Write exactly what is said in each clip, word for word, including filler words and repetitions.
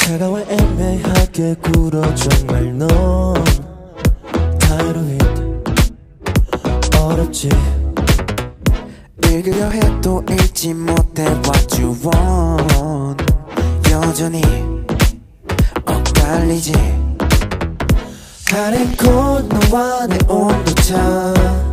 차가워 애매하게 굴어 정말 넌 타이로해 어렵지 읽으려 해도 읽지 못해 what you want 여전히 엇갈리지 아래고 너와 내 온도차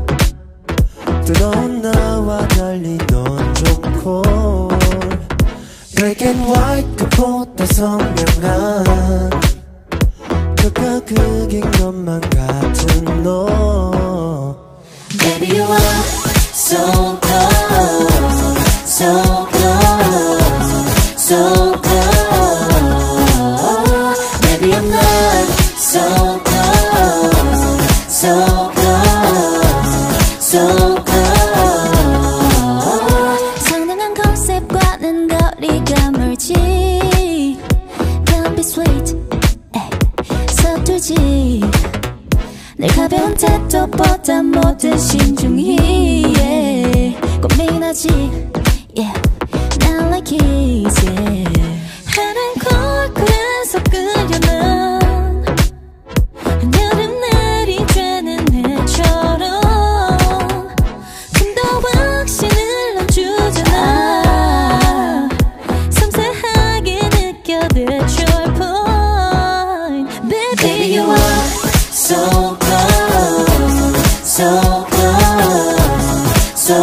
뜨거운 나와 달리 넌 좋고 Black and white 그보다 선명한 극과 극인 것만 같은 너 Baby you are so close, so close, so close. Baby I'm not so close, so close, so close. 상당한 컨셉과는 거리가 멀지. Don't be sweet, 에이, 서툴지. 늘 가벼운 태도보다 모든 신중히 yeah. 고민하지 yeah. Not like easy 하얀 거울에서 끌려난 여름 날이 되는 해처럼 좀 더 확신을 넌 주잖아 섬세하게 느껴 That's your point Baby you are so so close, so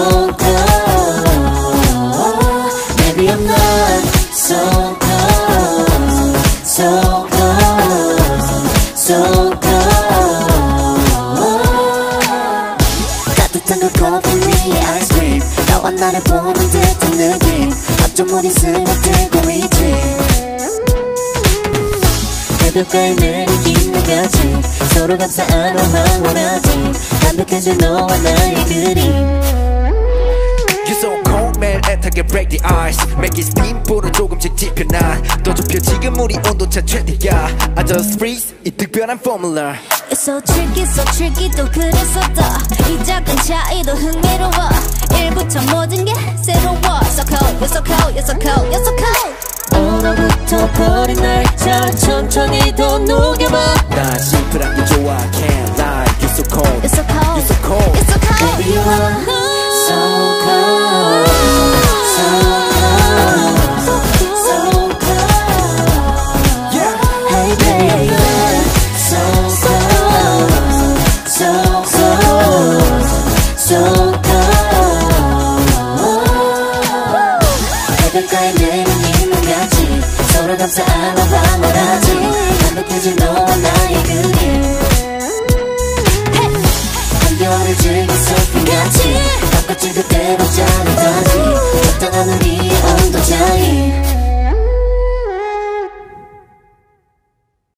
close. Maybe I'm not so close, so close, so close. 따뜻한 그 커피 위에 아이스크림 나와 나를 보는 듯한 느낌 어쩜 우린 스며들고 있지 해변가에 내리긴 나같이 서로 감싸안아 황홀하지 완벽해진 너와 나의 그림 You're so cold 매일 애타게 break the ice Make it steam 불을 조금씩 지펴놔 더 좁혀 지금 우리 온도차 최대야 I just freeze 이 특별한 formula It's so tricky so tricky 또 그래서 더 이 작은 차이도 흥미로워 일부터 모든 게 새로워 So cold you're so cold you're so cold you're so cold 얼어붙어 버린 날짜 천천히 더 녹여봐 난 심플하게 좋아 can't lie You're so cold You're so cold You're so cold You're so cold Baby you are so cold So cold So cold Yeah Hey baby So cold So cold So cold 해변가에 내리는 같이 서로 감싸안아 황홀하지 완벽해진 너와 나의 그림 한겨울을 즐긴 서핑같이 바꿔진 그대로 잘